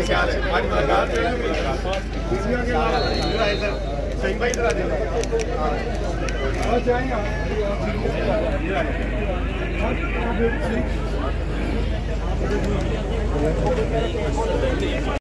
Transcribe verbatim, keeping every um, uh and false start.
क्या हाल है? हमारी मुलाकात है सही भाई इधर आ जाओ।